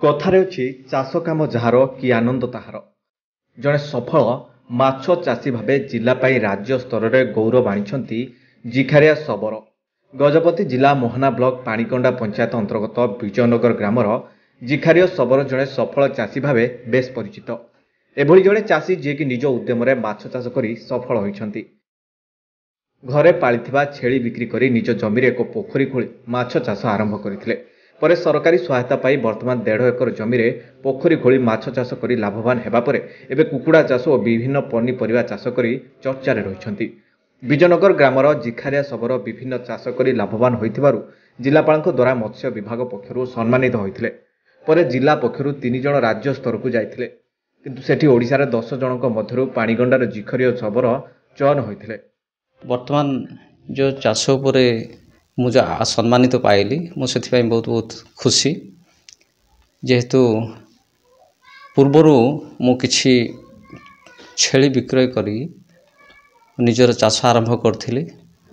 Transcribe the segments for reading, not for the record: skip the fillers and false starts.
कथारे अछि चाष काम जार कि आनंद ताहार। जड़े सफल माछ चाषी भावे जिला पाई राज्य स्तर में गौरव आनिछंती जिखारिया शबर। गजपति जिला मोहना ब्लॉक पाणिकंडा पंचायत अंतर्गत विजयनगर ग्रामर जिखारिया शबर जड़े सफल चाषी भावे बेस परिचित। एभली जड़े चाषी जी कि निज उद्यम माछ चाष करी सफल होइछंती। घरे पालिथिबा छेली बिक्री करी निज जमीरे एक पोखरी खोली माछ चाष आरंभ करथिले। पर सरकारी सहायता पाई वर्तमान 1.5 एकर जमीरे पोखरी खोली माछ चाष करी लाभवान हेबा परे एबे कुकुड़ा चाष और विभिन्न पनीपरिया चाष करी चर्चा रहिछंती। विजयनगर ग्रामर जिखारिया शबर विभिन्न चाष करी लाभवान होइथिबारु जिलापालक द्वारा मत्स्य विभाग पक्षरु सम्मानित होइथिले। पर जिला पक्षरु 3 जण राज्य स्तर को जाइथिले, किंतु सेठी ओडिसा रे 10 जनक मध्यरु पाणिगंडार जिखारिया शबर चयन होइथिले। वर्तमान जो चाष उपरे मुझे सम्मानित पाइली मुझे बहुत बहुत खुशी। जेहेतु पूर्वर मु किछि छेली विक्रय करी निजर चाष आरंभ करथिली।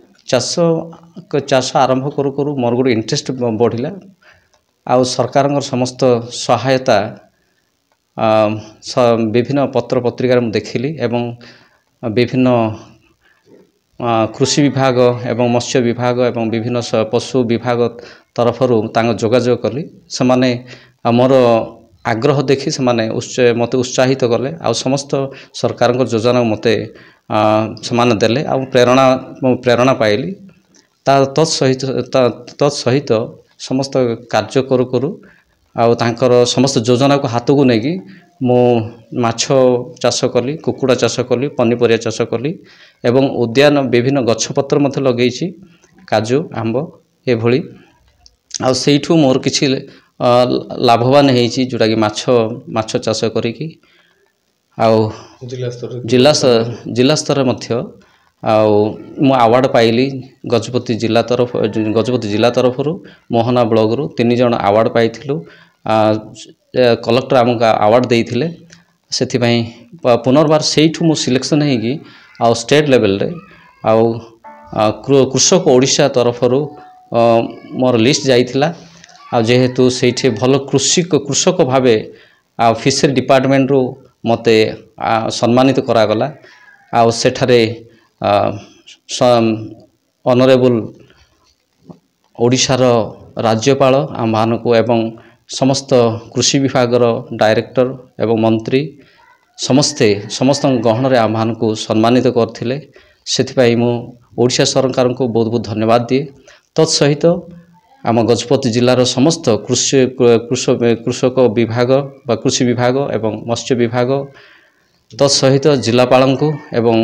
चाष आरंभ करू करू मोर गोटे इंटरेस्ट बढ़िला। आउ सरकार समस्त सहायता विभिन्न पत्र पत्रिका देखिली एवं विभिन्न कृषि विभाग एवं मत्स्य विभाग एवं विभिन्न पशु विभाग तरफरु तांग जोगाजोग कली। समाने मोर आग्रह देखि समाने मते उत्साहित कले। आ समस्त सरकार योजना मते समान देले आ प्रेरणा पाइली। तत्सहित समस्त कार्य करू करू आ तांकर समस्त योजना को हाथ को नेगी मो माछ चाष कली, कुकुड़ा चाष कली, पनीपरिया चाष कली एवं उद्यान विभिन्न गछपत्र मते लगेइछि, काजू आंब एभली। आ सेइठु मोर किछि लाभवान हेइछि जोटा कि माछ चाष करिकि आउ जिला स्तर मध्य मु अवार्ड पाइली। गजपति जिला तरफरु मोहना ब्लॉक रु 3 जण अवार्ड पाइथिलु। कलेक्टर आमका अवार्ड देइथिले। सेथि पई पुनर्बार सेइठु मु सिलेक्शन हेगी आ स्टेट लेवल रे कृषक ओडिशा तरफरु मोर लिस्ट जाइथिला। आ जेहेतु सेठी भल कृषक भावे फिशरी डिपार्टमेंट रु मते सम्मानित करा गला। आ सेठारे ऑनरेबल ओडिशार राज्यपाल आमानकु एवं समस्त कृषि विभाग डायरेक्टर एवं मंत्री समस्त गहन रे आमानकु सम्मानित करथिले। सेथिपाई मु ओडिशा सरकार को बहुत बहुत धन्यवाद दिए। तत्सहित आम गजपति जिलार समस्त कृषक विभाग बा कृषि विभाग एवं मत्स्य विभाग तत्सहित जिलापाल को एवं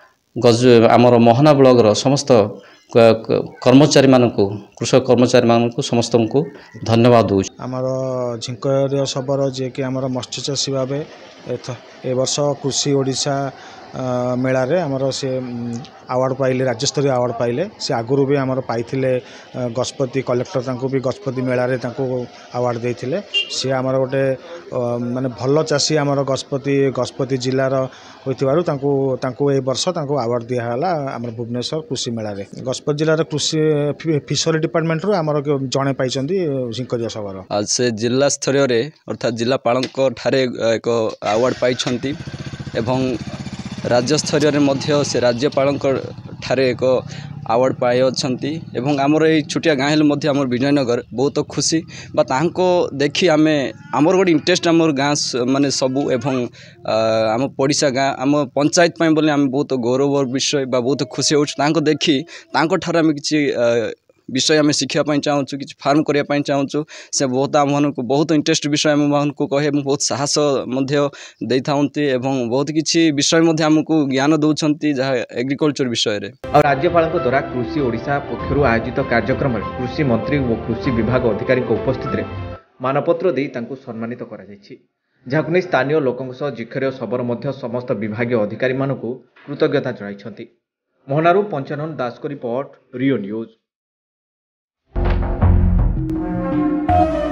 आमर मोहना ब्लॉक समस्त कर्मचारी मानकु कृषक कर्मचारी मानकु समस्त को धन्यवाद दूँ। आमर झिंकर शबर जे कि आमर मत्स्य चाषी भावे ए वर्ष कृषि ओडिशा मेला रे आमर से अवार्ड पाइले, राज्य स्तरीय अवार्ड पाइले। से आगुरु भी आमर पाइथिले गजपति कलेक्टर तांको भी गजपति मेला रे तांको अवार्ड देइथिले। से आमर गोटे माने भल चाषी आमर गजपति जिलार होइतिबारु तांको ए वर्ष तांको अवार्ड दिया हला आमर भुवनेश्वर कृषि मेला रे। गजपति जिलार कृषि फिशरी डिपार्टमेंट रो आमर जणे पाइचंदी झिंकरिया सबर। आज से जिला स्तरीय रे अर्थात जिलापालक ठारे एक अवार्ड पाइछंती एवं राज्य स्तरीय रे मध्य से राज्यपालक ठारे एक अवार्ड पाई अछंती। एवं आमर ए छोटिया गाँ हेले मध्य आमर विजयनगर बहुत खुशी बा तांको देखि आमे आमर गोटे इंटरेस्ट आमर गाँ माने सबू एवं आम पड़िशा गाँ आम पंचायत पाई बोले आम बहुत गौरव विषय बा बहुत खुशी होछ। तांको देखि तांको ठारे आमे किछि विषय आम शिखापी चाहूँ, कि फार्म करने चाहूँ। से बहुत आम को बहुत इंटरेस्ट विषय आम को कहे बहुत साहस दे था एवं बहुत किसी विषय आमको ज्ञान दौरान जहाँ एग्रिकल्चर विषय रे। और राज्यपाल द्वारा कृषि ओडिशा पक्षरु आयोजित कार्यक्रम में कृषि मंत्री और कृषि विभाग अधिकारी उपस्थित मानपत्र दे सम्मानित करा जायछि। जहाकु नै स्थानीय लोकंक सह जिखरिया शबर मध्य समस्त विभागीय अधिकारी मानकु कृतज्ञता जणाइछंती। मोहनारू पंचानन दास को रिपोर्ट, रियो न्यूज।